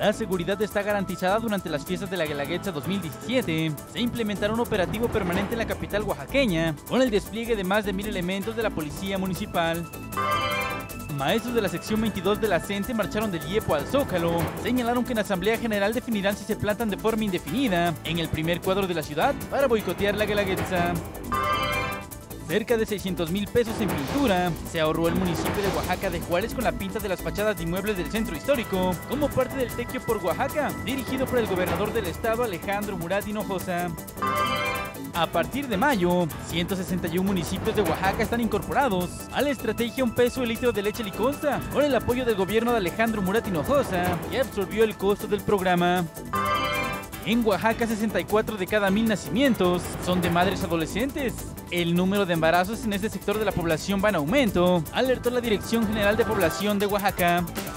La seguridad está garantizada durante las fiestas de la Guelaguetza 2017. Se implementará un operativo permanente en la capital oaxaqueña, con el despliegue de más de 1000 elementos de la policía municipal. Maestros de la sección 22 de la CENTE marcharon del IEPO al Zócalo. Señalaron que en Asamblea General definirán si se plantan de forma indefinida en el primer cuadro de la ciudad para boicotear la Guelaguetza. Cerca de 600,000 pesos en pintura se ahorró el municipio de Oaxaca de Juárez con la pinta de las fachadas de inmuebles del centro histórico, como parte del Tequio por Oaxaca, dirigido por el gobernador del estado Alejandro Murat Hinojosa. A partir de mayo, 161 municipios de Oaxaca están incorporados a la estrategia Un peso el litro de leche liconza, con el apoyo del gobierno de Alejandro Murat Hinojosa, que absorbió el costo del programa. En Oaxaca, 64 de cada 1000 nacimientos son de madres adolescentes. El número de embarazos en este sector de la población va en aumento, alertó la Dirección General de Población de Oaxaca.